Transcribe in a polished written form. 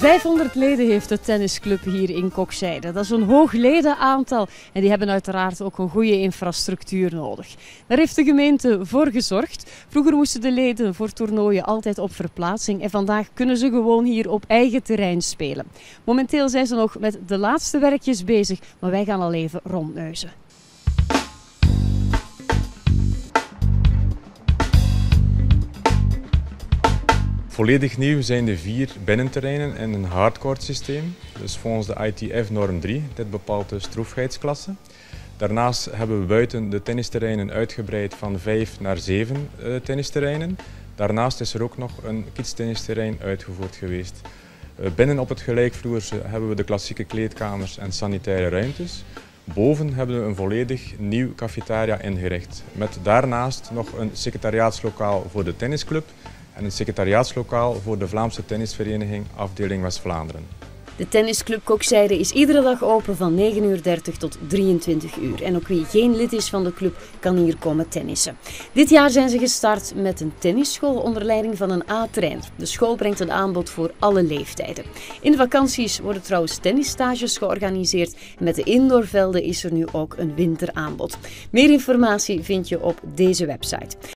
500 leden heeft de tennisclub hier in Kokzijde. Dat is een hoog ledenaantal en die hebben uiteraard ook een goede infrastructuur nodig. Daar heeft de gemeente voor gezorgd. Vroeger moesten de leden voor toernooien altijd op verplaatsing en vandaag kunnen ze gewoon hier op eigen terrein spelen. Momenteel zijn ze nog met de laatste werkjes bezig, maar wij gaan al even rondneuzen. Volledig nieuw zijn de 4 binnenterreinen en een hardcourt systeem. Dus volgens de ITF norm 3, dit bepaalt de stroefheidsklasse. Daarnaast hebben we buiten de tennisterreinen uitgebreid van 5 naar 7 tennisterreinen. Daarnaast is er ook nog een kietstennisterrein uitgevoerd geweest. Binnen op het gelijkvloers hebben we de klassieke kleedkamers en sanitaire ruimtes. Boven hebben we een volledig nieuw cafetaria ingericht. Met daarnaast nog een secretariaatslokaal voor de tennisclub en een secretariaatslokaal voor de Vlaamse tennisvereniging afdeling West-Vlaanderen. De tennisclub Kokzijde is iedere dag open van 9:30 tot 23 uur. En ook wie geen lid is van de club kan hier komen tennissen. Dit jaar zijn ze gestart met een tennisschool onder leiding van een A-trainer. De school brengt een aanbod voor alle leeftijden. In de vakanties worden trouwens tennisstages georganiseerd. En met de indoorvelden is er nu ook een winteraanbod. Meer informatie vind je op deze website.